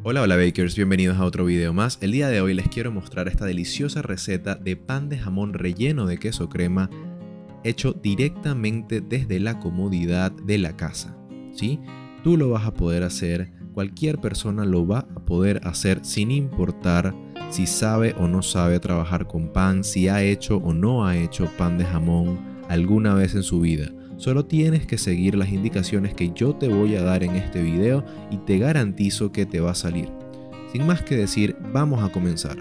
Hola bakers, bienvenidos a otro video más. El día de hoy les quiero mostrar esta deliciosa receta de pan de jamón relleno de queso crema hecho directamente desde la comodidad de la casa, ¿sí? Tú lo vas a poder hacer, cualquier persona lo va a poder hacer sin importar si sabe o no sabe trabajar con pan, si ha hecho o no ha hecho pan de jamón alguna vez en su vida. Solo tienes que seguir las indicaciones que yo te voy a dar en este video y te garantizo que te va a salir. Sin más que decir, vamos a comenzar.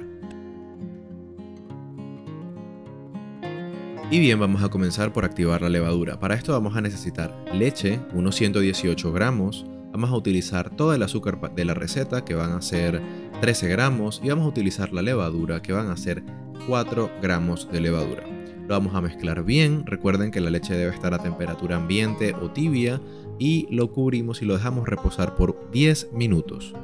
Y bien, vamos a comenzar por activar la levadura. Para esto vamos a necesitar leche, unos 118 gramos. Vamos a utilizar todo el azúcar de la receta, que van a ser 13 gramos. Y vamos a utilizar la levadura, que van a ser 4 gramos de levadura. Lo vamos a mezclar bien. Recuerden que la leche debe estar a temperatura ambiente o tibia. Y lo cubrimos y lo dejamos reposar por 10 minutos.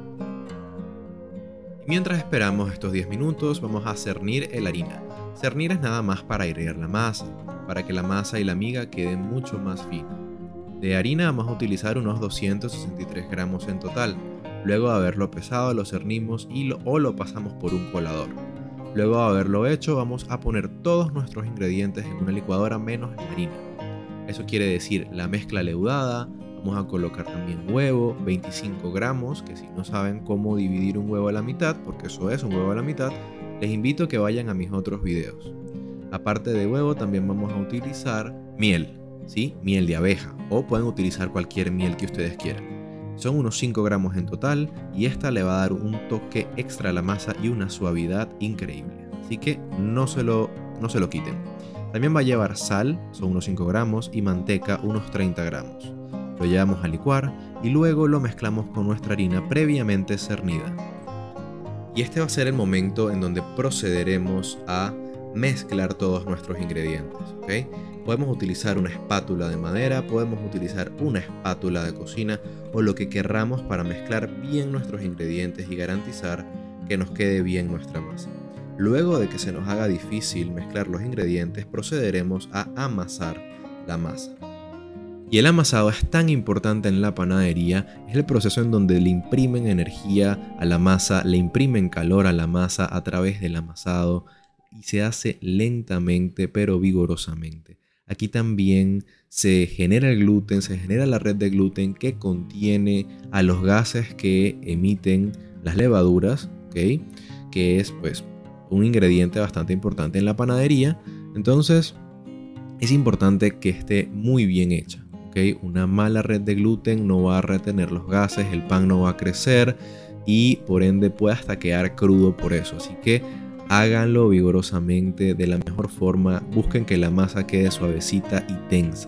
Mientras esperamos estos 10 minutos, vamos a cernir la harina. Cernir es nada más para airear la masa, para que la masa y la miga queden mucho más finas. De harina vamos a utilizar unos 263 gramos en total. Luego de haberlo pesado, lo cernimos o lo pasamos por un colador. Luego de haberlo hecho, vamos a poner todos nuestros ingredientes en una licuadora menos la harina. Eso quiere decir la mezcla leudada. Vamos a colocar también huevo, 25 gramos, que si no saben cómo dividir un huevo a la mitad, porque eso es un huevo a la mitad, les invito a que vayan a mis otros videos. Aparte de huevo, también vamos a utilizar miel, ¿sí? Miel de abeja, o pueden utilizar cualquier miel que ustedes quieran. Son unos 5 gramos en total y esta le va a dar un toque extra a la masa y una suavidad increíble. Así que no se lo quiten. También va a llevar sal, son unos 5 gramos, y manteca, unos 30 gramos. Lo llevamos a licuar y luego lo mezclamos con nuestra harina previamente cernida. Y este va a ser el momento en donde procederemos a mezclar todos nuestros ingredientes, ¿ok? Podemos utilizar una espátula de madera, podemos utilizar una espátula de cocina o lo que querramos para mezclar bien nuestros ingredientes y garantizar que nos quede bien nuestra masa. Luego de que se nos haga difícil mezclar los ingredientes, procederemos a amasar la masa. Y el amasado es tan importante en la panadería, es el proceso en donde le imprimen energía a la masa, le imprimen calor a la masa a través del amasado y se hace lentamente pero vigorosamente. Aquí también se genera el gluten, se genera la red de gluten que contiene a los gases que emiten las levaduras, ¿okay? Que es pues un ingrediente bastante importante en la panadería. Entonces es importante que esté muy bien hecha. ¿Okay? Una mala red de gluten no va a retener los gases, el pan no va a crecer y por ende puede hasta quedar crudo por eso. Así que háganlo vigorosamente de la mejor forma, busquen que la masa quede suavecita y tensa.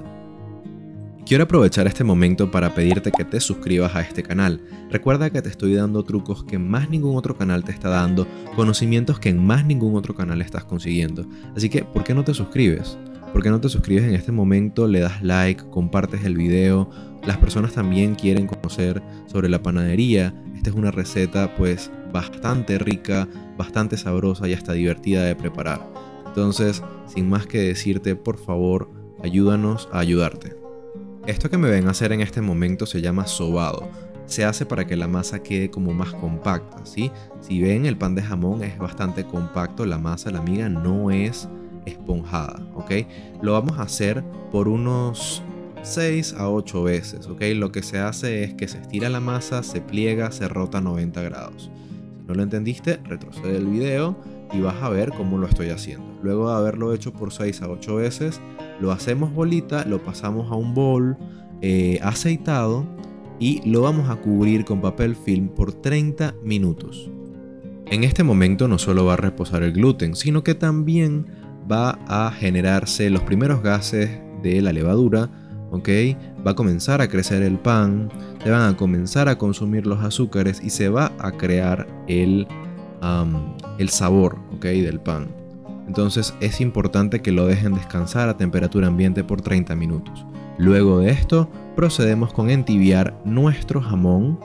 Quiero aprovechar este momento para pedirte que te suscribas a este canal. Recuerda que te estoy dando trucos que más ningún otro canal te está dando, conocimientos que en más ningún otro canal estás consiguiendo. Así que, ¿por qué no te suscribes? ¿Por qué no te suscribes en este momento? Le das like, compartes el video. Las personas también quieren conocer sobre la panadería. Esta es una receta pues bastante rica, bastante sabrosa y hasta divertida de preparar. Entonces, sin más que decirte, por favor, ayúdanos a ayudarte. Esto que me ven hacer en este momento se llama sobado. Se hace para que la masa quede como más compacta, ¿sí? Si ven, el pan de jamón es bastante compacto, la masa, la miga no es esponjada, ¿ok? Lo vamos a hacer por unos 6 a 8 veces, ¿ok? Lo que se hace es que se estira la masa, se pliega, se rota a 90 grados. Si no lo entendiste, retrocede el video y vas a ver cómo lo estoy haciendo. Luego de haberlo hecho por 6 a 8 veces, lo hacemos bolita, lo pasamos a un bol aceitado y lo vamos a cubrir con papel film por 30 minutos. En este momento no solo va a reposar el gluten, sino que también va a generarse los primeros gases de la levadura, ¿ok? Va a comenzar a crecer el pan, se van a comenzar a consumir los azúcares y se va a crear el sabor, ¿ok? Del pan. Entonces es importante que lo dejen descansar a temperatura ambiente por 30 minutos. Luego de esto procedemos con entibiar nuestro jamón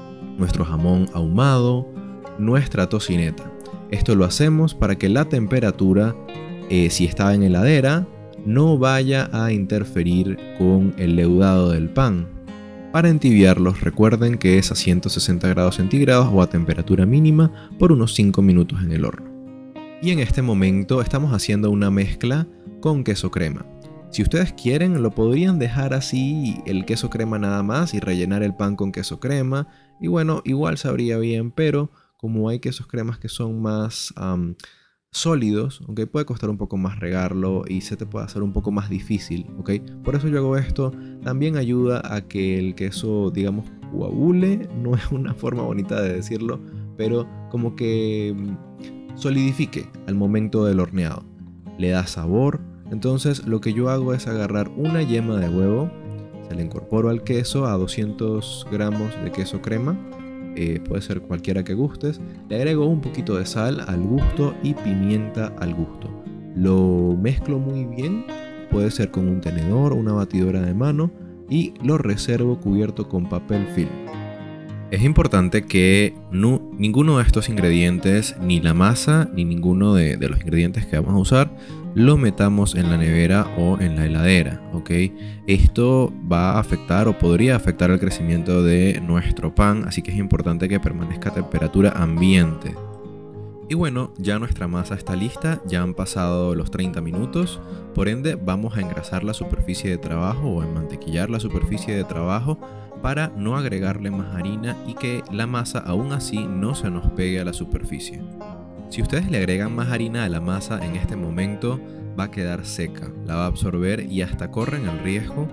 ahumado, nuestra tocineta. Esto lo hacemos para que la temperatura si estaba en heladera, no vaya a interferir con el leudado del pan. Para entibiarlos, recuerden que es a 160 grados centígrados o a temperatura mínima por unos 5 minutos en el horno. Y en este momento estamos haciendo una mezcla con queso crema. Si ustedes quieren, lo podrían dejar así, el queso crema nada más, y rellenar el pan con queso crema. Y bueno, igual sabría bien, pero como hay quesos cremas que son más sólidos, aunque puede costar un poco más regarlo y se te puede hacer un poco más difícil, ¿ok? Por eso yo hago esto. También ayuda a que el queso, digamos, coagule. No es una forma bonita de decirlo, pero como que solidifique al momento del horneado. Le da sabor. Entonces lo que yo hago es agarrar una yema de huevo, se la incorporo al queso, a 200 gramos de queso crema, puede ser cualquiera que gustes, le agrego un poquito de sal al gusto y pimienta al gusto. Lo mezclo muy bien, puede ser con un tenedor o una batidora de mano, y lo reservo cubierto con papel film. Es importante que ninguno de estos ingredientes, ni la masa, ni ninguno de los ingredientes que vamos a usar, lo metamos en la nevera o en la heladera, ¿ok? Esto va a afectar o podría afectar el crecimiento de nuestro pan, así que es importante que permanezca a temperatura ambiente. Y bueno, ya nuestra masa está lista, ya han pasado los 30 minutos, por ende vamos a engrasar la superficie de trabajo o enmantequillar la superficie de trabajo para no agregarle más harina y que la masa aún así no se nos pegue a la superficie. Si ustedes le agregan más harina a la masa en este momento, va a quedar seca, la va a absorber y hasta corren el riesgo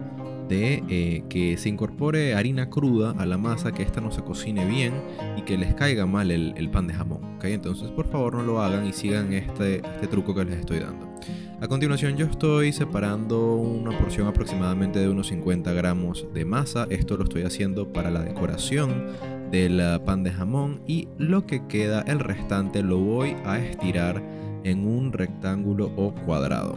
de que se incorpore harina cruda a la masa, que esta no se cocine bien y que les caiga mal el pan de jamón, ¿ok? Entonces por favor no lo hagan y sigan este truco que les estoy dando. A continuación yo estoy separando una porción aproximadamente de unos 50 gramos de masa. Esto lo estoy haciendo para la decoración del pan de jamón, y lo que queda, el restante, lo voy a estirar en un rectángulo o cuadrado.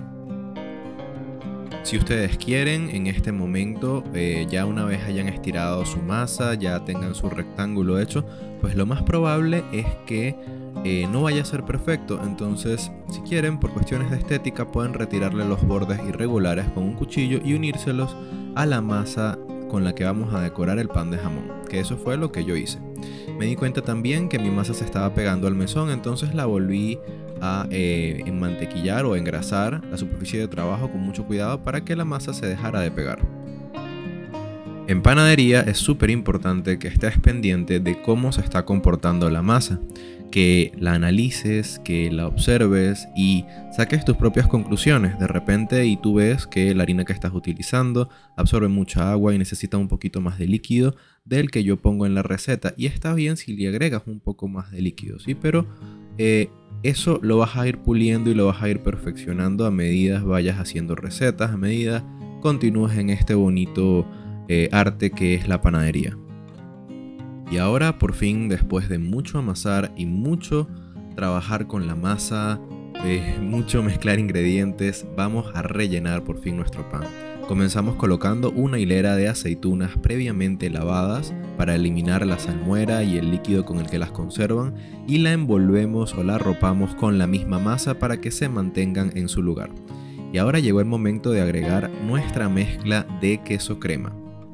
Si ustedes quieren, en este momento, ya una vez hayan estirado su masa, ya tengan su rectángulo hecho, pues lo más probable es que no vaya a ser perfecto. Entonces, si quieren, por cuestiones de estética, pueden retirarle los bordes irregulares con un cuchillo y unírselos a la masa con la que vamos a decorar el pan de jamón, que eso fue lo que yo hice. Me di cuenta también que mi masa se estaba pegando al mesón, entonces la volví a enmantequillar o engrasar la superficie de trabajo con mucho cuidado para que la masa se dejara de pegar. En panadería es súper importante que estés pendiente de cómo se está comportando la masa, que la analices, que la observes y saques tus propias conclusiones. De repente y tú ves que la harina que estás utilizando absorbe mucha agua y necesita un poquito más de líquido del que yo pongo en la receta, y está bien si le agregas un poco más de líquido, ¿sí? Pero eso lo vas a ir puliendo y lo vas a ir perfeccionando a medida vayas haciendo recetas, a medida continúes en este bonito arte que es la panadería. Y ahora por fin, después de mucho amasar y mucho trabajar con la masa, mucho mezclar ingredientes, vamos a rellenar por fin nuestro pan. Comenzamos colocando una hilera de aceitunas previamente lavadas para eliminar la salmuera y el líquido con el que las conservan, y la envolvemos o la arropamos con la misma masa para que se mantengan en su lugar. Y ahora llegó el momento de agregar nuestra mezcla de queso crema.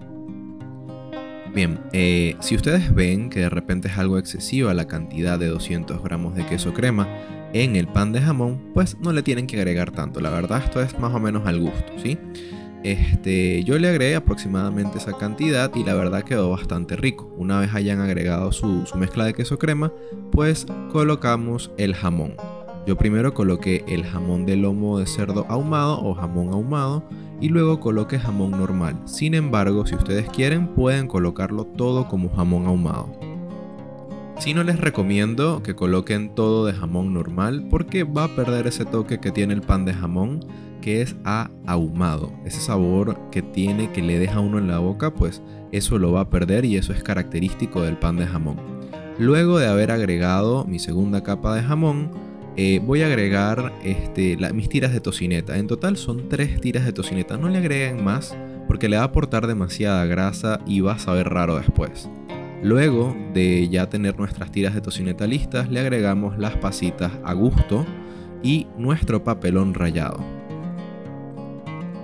Bien, si ustedes ven que de repente es algo excesiva la cantidad de 200 gramos de queso crema en el pan de jamón, pues no le tienen que agregar tanto. La verdad, esto es más o menos al gusto, ¿sí? Yo le agregué aproximadamente esa cantidad y la verdad quedó bastante rico. Una vez hayan agregado su mezcla de queso crema, pues colocamos el jamón. Yo primero coloqué el jamón de lomo de cerdo ahumado o jamón ahumado, y luego coloqué jamón normal. Sin embargo, si ustedes quieren, pueden colocarlo todo como jamón ahumado. Si no, les recomiendo que coloquen todo de jamón normal, porque va a perder ese toque que tiene el pan de jamón, que es ahumado. Ese sabor que tiene, que le deja a uno en la boca, pues eso lo va a perder, y eso es característico del pan de jamón. Luego de haber agregado mi segunda capa de jamón, voy a agregar mis tiras de tocineta. En total son 3 tiras de tocineta. No le agreguen más porque le va a aportar demasiada grasa y va a saber raro después. Luego de ya tener nuestras tiras de tocineta listas, le agregamos las pasitas a gusto y nuestro papelón rallado.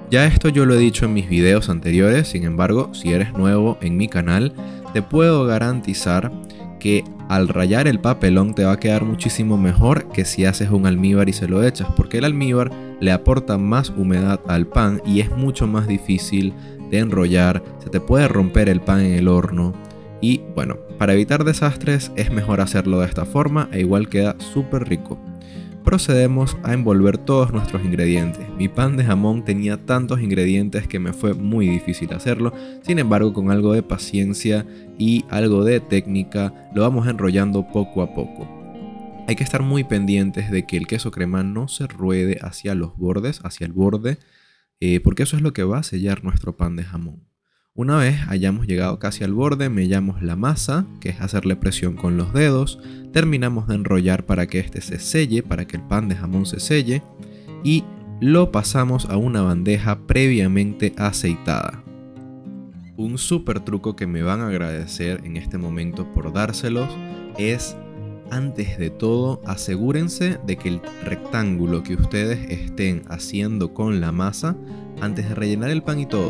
Ya esto yo lo he dicho en mis videos anteriores, sin embargo, si eres nuevo en mi canal, te puedo garantizar que al rallar el papelón te va a quedar muchísimo mejor que si haces un almíbar y se lo echas, porque el almíbar le aporta más humedad al pan y es mucho más difícil de enrollar, se te puede romper el pan en el horno y bueno, para evitar desastres es mejor hacerlo de esta forma e igual queda súper rico. Procedemos a envolver todos nuestros ingredientes. Mi pan de jamón tenía tantos ingredientes que me fue muy difícil hacerlo, sin embargo con algo de paciencia y algo de técnica lo vamos enrollando poco a poco. Hay que estar muy pendientes de que el queso crema no se ruede hacia los bordes, hacia el borde, porque eso es lo que va a sellar nuestro pan de jamón. Una vez hayamos llegado casi al borde, mellamos la masa, que es hacerle presión con los dedos, terminamos de enrollar para que este se selle, para que el pan de jamón se selle, y lo pasamos a una bandeja previamente aceitada. Un súper truco que me van a agradecer en este momento por dárselos es, antes de todo, asegúrense de que el rectángulo que ustedes estén haciendo con la masa, antes de rellenar el pan y todo,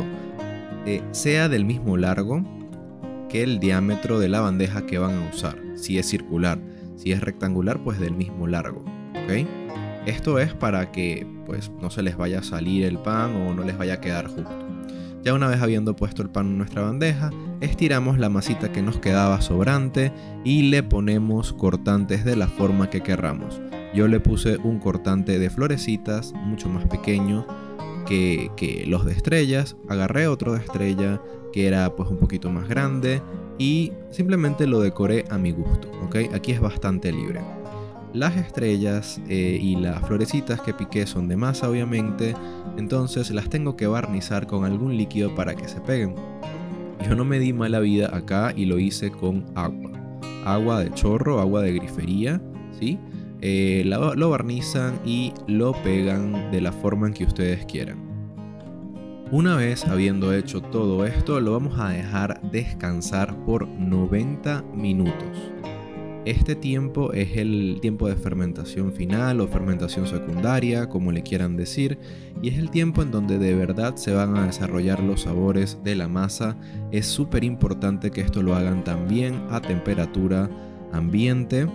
sea del mismo largo que el diámetro de la bandeja que van a usar. Si es circular, si es rectangular, pues del mismo largo, ¿ok? Esto es para que pues no se les vaya a salir el pan o no les vaya a quedar justo. Ya una vez habiendo puesto el pan en nuestra bandeja, estiramos la masita que nos quedaba sobrante y le ponemos cortantes de la forma que querramos. Yo le puse un cortante de florecitas mucho más pequeño que los de estrellas, agarré otro de estrella que era pues un poquito más grande y simplemente lo decoré a mi gusto, ¿ok? Aquí es bastante libre. Las estrellas y las florecitas que piqué son de masa obviamente, entonces las tengo que barnizar con algún líquido para que se peguen. Yo no me di mala vida acá y lo hice con agua. Agua de chorro, agua de grifería, ¿sí? Lo barnizan y lo pegan de la forma en que ustedes quieran. Una vez habiendo hecho todo esto, lo vamos a dejar descansar por 90 minutos. Este tiempo es el tiempo de fermentación final o fermentación secundaria, como le quieran decir, y es el tiempo en donde de verdad se van a desarrollar los sabores de la masa. Es súper importante que esto lo hagan también a temperatura ambiente.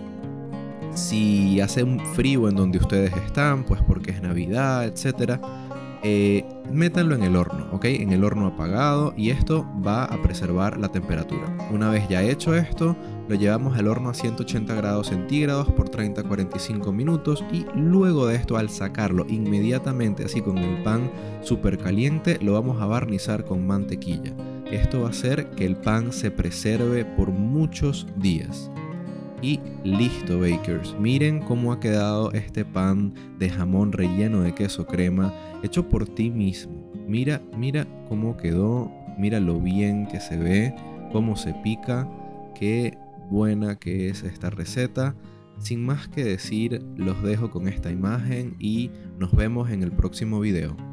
Si hace un frío en donde ustedes están, pues porque es Navidad, etc., métanlo en el horno, ¿ok? En el horno apagado, y esto va a preservar la temperatura. Una vez ya hecho esto, lo llevamos al horno a 180 grados centígrados por 30-45 minutos y luego de esto, al sacarlo inmediatamente así con el pan súper caliente, lo vamos a barnizar con mantequilla. Esto va a hacer que el pan se preserve por muchos días. Y listo, bakers, miren cómo ha quedado este pan de jamón relleno de queso crema hecho por ti mismo. Mira cómo quedó, mira lo bien que se ve, cómo se pica, qué buena que es esta receta. Sin más que decir, los dejo con esta imagen y nos vemos en el próximo video.